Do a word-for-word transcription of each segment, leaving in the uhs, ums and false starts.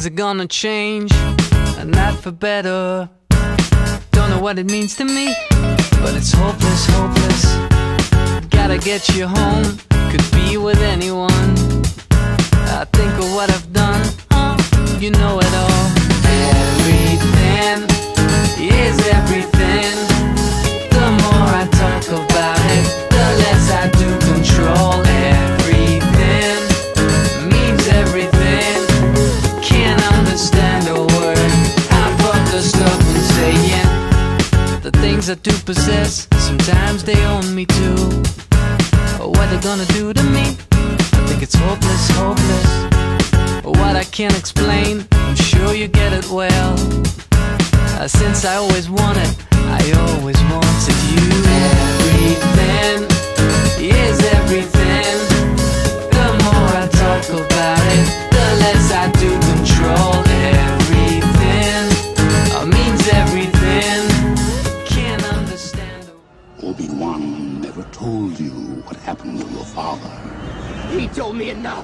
things are gonna change, and not for better. Don't know what it means to me, but it's hopeless, hopeless. Gotta get you home, could be with anyone. I think of what I've done, oh, you know it all. Everything is everything. The more I talk about it, the less I do control. Everything means everything. Can't understand a word half of the stuff I'm saying. The things I do possess, sometimes they own me too. What they're gonna do to me, I think it's hopeless, hopeless. What I can't explain, I'm sure you get it well. uh, Since I always wanted, I always wanted you. Everything is everything. The more I talk about it, the less I do control. Everything uh, means everything. Can't understand. Obi-Wan never told you what happened to your father. He told me enough.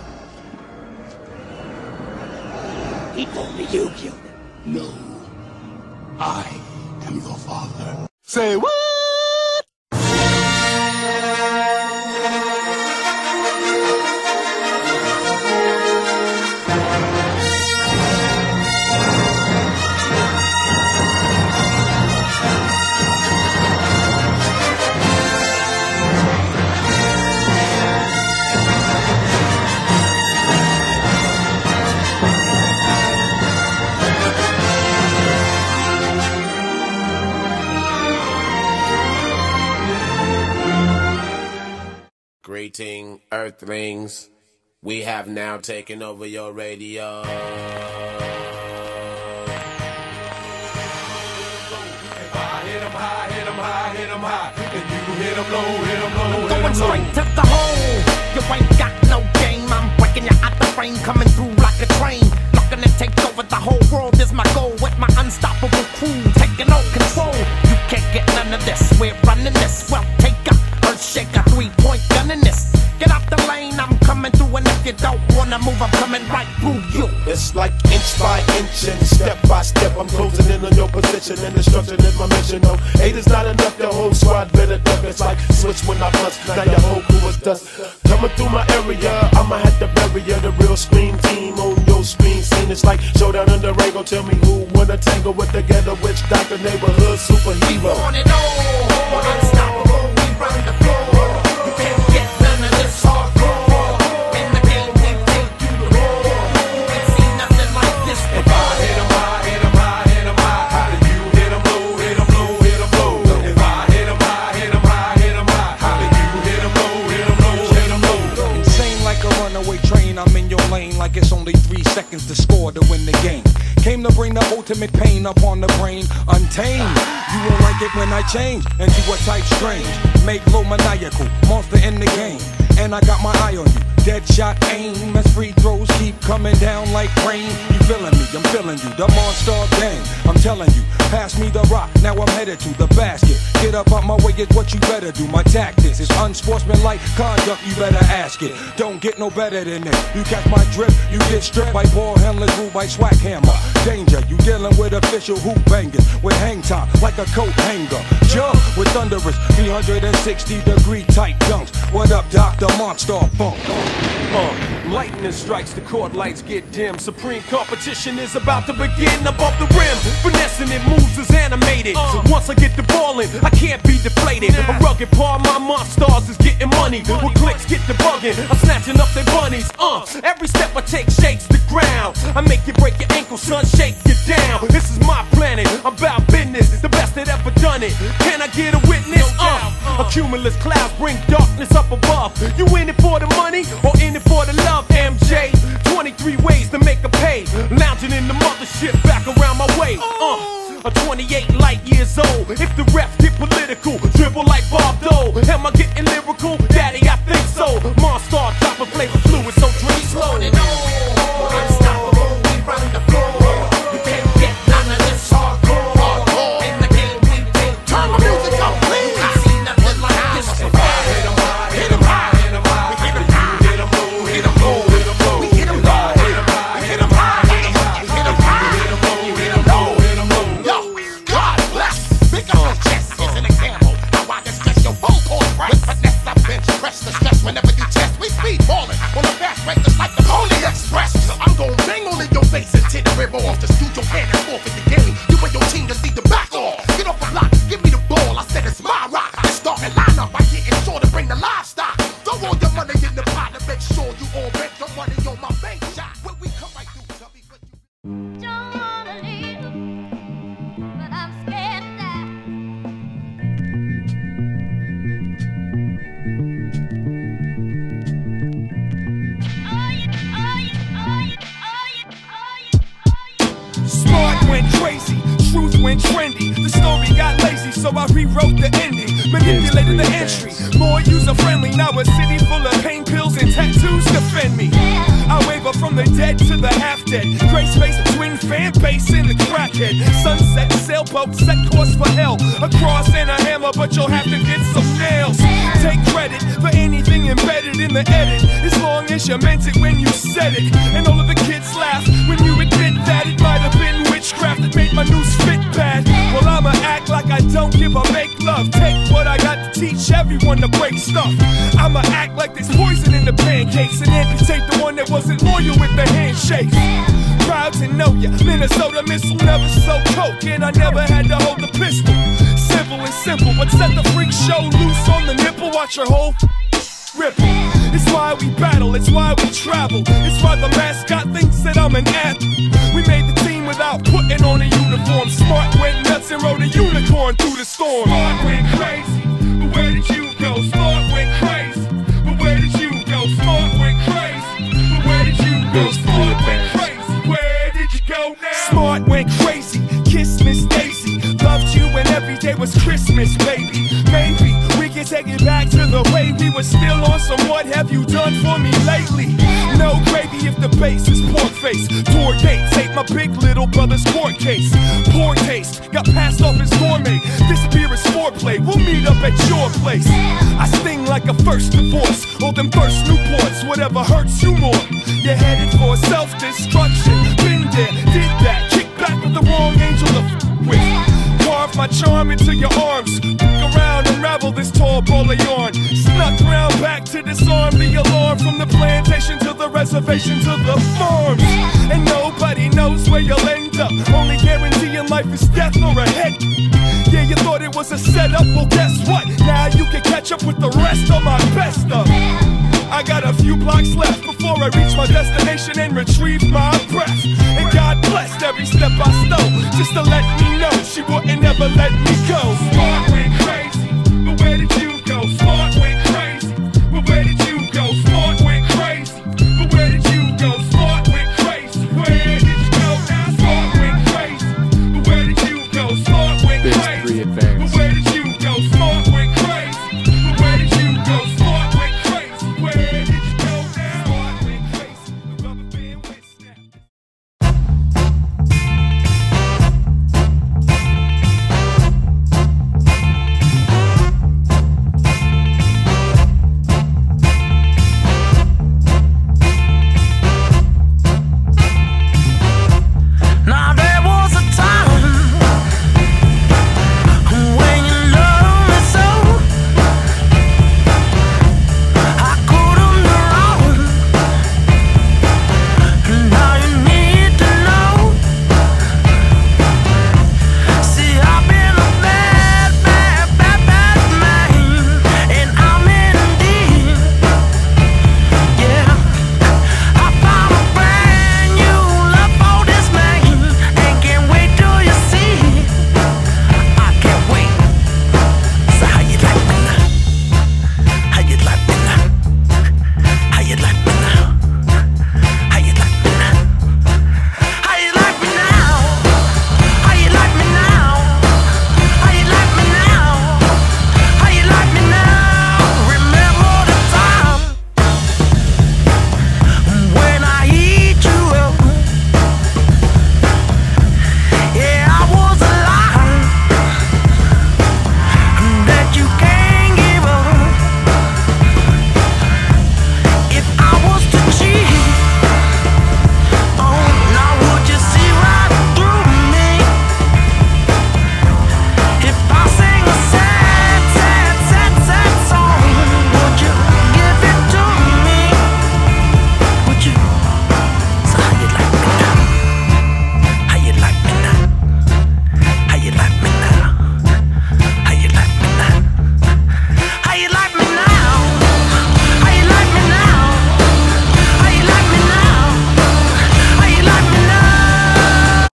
He told me you killed him. No. I am your father. Say what? Greeting, Earthlings. We have now taken over your radio. If I hit 'em high, hit 'em high, hit 'em high, and you hit 'em low, hit 'em low, hit 'em low. Going straight to the hole. You ain't got no game. I'm breaking you out the frame, coming through like a train. Looking to take over the whole world is my goal. With my unstoppable crew taking all control. You can't get none of this. We're running this. Well, take a earth shaker, three-point gun in this. Get out the lane, I'm coming through, and if you don't wanna move, I'm coming right through you. It's like inch by inch and step by step. I'm closing in on your position, and destruction is my mission. No, eight is not enough, the whole squad better duck. It's like switch when I bust, now your whole crew is dust. Coming through my area, I'ma have to bury ya. The real screen team on your screen scene. It's like showdown in the Rango. Tell me who wanna tangle with the ghetto witch doctor, neighborhood superhero. On and on, unstoppable, we run the floor. You can't get none of this hardcore. In the game, we take you to war. You ain't seen nothing like this before. If I hit 'em high, hit 'em high, hit 'em high, and you hit 'em low, hit 'em low, hit 'em low. If I hit 'em high, hit 'em high, hit 'em high, and you hit 'em low, hit 'em low, hit 'em low. Insane like a runaway train, I'm in your lane like it's only three seconds to score to win the game. Came to bring the ultimate pain upon the brain, untamed. You won't like it when I change into a type strange. Make low maniacal, monster in the game. And I got my eye on you, dead shot aim. As free throws keep coming down like rain. You feeling me, I'm feeling you, the monster gang. I'm telling you, pass me the rock, now I'm headed to the basket. Get up out my way is what you better do. My tactics is unsportsmanlike conduct, you better ask it. Don't get no better than this. You catch my drip, you get stripped by ball handlers, ruled by swag hammer. Danger, you dealing with official hoop bangers with hang time like a coat hanger. Jump with thunderous three hundred sixty degree tight dunks. What up, Doctor Monster Funk? Uh, lightning strikes, the court lights get dim. Supreme competition is about to begin above the rim. Finessing it moves is animated. So once I get the ball in, I can't be deflated. A rugged part of my monsters is getting money. With clicks get the bugging, I'm snatching up their bunnies. Uh, every step I take shakes the ground. I make you break your ankle, son, shake you down. This is my planet, I'm about business, the best that ever done it. Can I get a witness? Uh, a cumulus clouds bring darkness up above. You in it for the money or in it for the love, M J? twenty-three ways to make a pay. Lounging in the mothership back around my way. Uh, a twenty-eight light years old. If the refs get political, dribble like Bob Dole. Am I getting lyrical? Daddy, I think so. Monster, drop a flavor fluid, so drink slow. On and on, unstoppable, we run the floor. You can't get none of this hardcore. In the game, we take turn the music up, please. I see nothing like this before. If I hit 'em high, hit 'em high, hit 'em high, we hit 'em high, hit 'em low, hit 'em low, hit 'em low. We hit 'em low, hit 'em high, hit 'em high, hit 'em high, an example. How I distress your full course right. With finesse, I bench press the stress whenever you test. We speed ballin' on a fast break just like the Pony Express. So I'm gon' bang all in your face and tear the rib off. Just use your hand and forfeit the game. You and your team just need to back off. Get off the block, give me the ball. I said it's my rock. I start and line up. I getting sure to bring the livestock. Throw all your money in the pot to make sure you all bet your money on my bank shot. When we come right through, Tubby, but you don't wanna leave, but I'm scared to die. Smart went crazy, truth went trendy. The story got lazy, so I rewrote the ending. Manipulated the entry, more user-friendly. Now a city full of pain pills and tattoos defend me. I waver from the dead to the half-dead. Gray space between fan base and the crackhead. Sunset, sailboat, set course for hell. A cross and a hammer, but you'll have to get some nails. Take credit for anything embedded in the edit, as long as you meant it when you said it. And all of the kids laugh when you admit that it might have been witchcraft that made my news fit bad. Well, I'ma act like I don't give a make love. Take what I got to teach everyone to break stuff. I'ma act like there's poison in the pancakes and amputate the one that wasn't loyal with the handshakes. Proud to know ya, Minnesota missile never so coke, and I never had to hold the pistol. Simple and simple, but set the freak show loose on the nipple. Watch your whole ripple. It's why we battle, it's why we travel. It's why the mascot thinks that I'm an athlete. We made the team without putting on a uniform. Smart went nuts and rode a unicorn through the storm. Smart went crazy, but where did you go? Smart went crazy, but where did you go? Smart went crazy, but where did you go? Smart went crazy, where did you go now? Smart went crazy, kiss Miss Daisy. Loved you and every day was Christmas, baby. Maybe we can take it back to the way we were still on some what have you done for me lately. No gravy if the base is pork face. Tour dates ain't my big little brother's court case. Poor taste, got passed off as gourmet. This beer is foreplay, we'll meet up at your place. I sting like a first divorce, or them first Newports, whatever hurts you more. You're headed for self-destruction, been there, did that. Kick back with the wrong angel to f with. Carve my charm into your arms. Look around, unravel this tall ball of yarn. Snuck round back to disarm the alarm. From the plantation to the reservation to the farms. And nobody knows where you'll end up. Only guarantee in life is death or a head. Yeah, you thought it was a setup, well guess what? Now you can catch up with the rest of my best stuff. I got a few blocks left before I reach my destination and retrieve my breath. And God blessed every step I stole, just to let me know she wouldn't ever let me go.